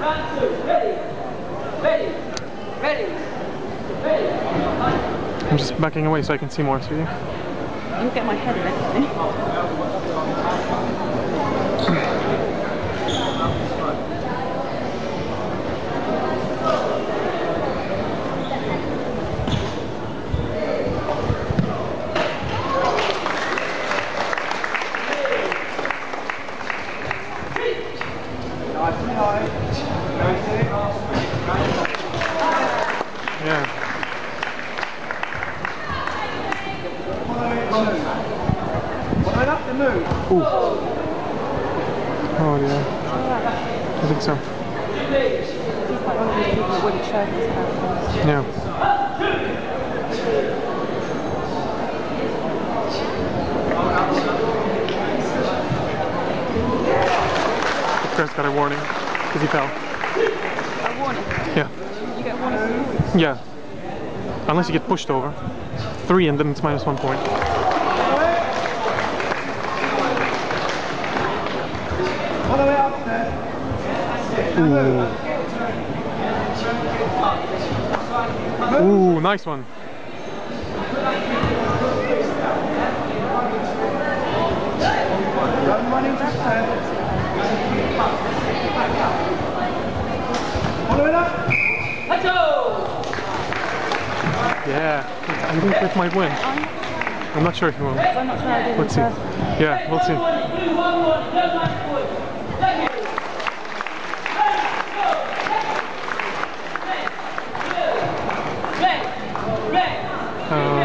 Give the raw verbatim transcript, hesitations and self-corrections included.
I'm just backing away so I can see more, so you. You'll get my head next to me. Yeah. Ooh. Oh yeah. I think so. He's like one of these people that wouldn't show his characters. Yeah. Chris got a warning because he fell. A warning? Yeah. You get a warning? Yeah. Unless you get pushed over. Three and then it's minus one point. Ooh. Ooh, nice one. Yeah, I think Chris might win. I'm not sure if he will. Let's see. Yeah, we'll see. Uh,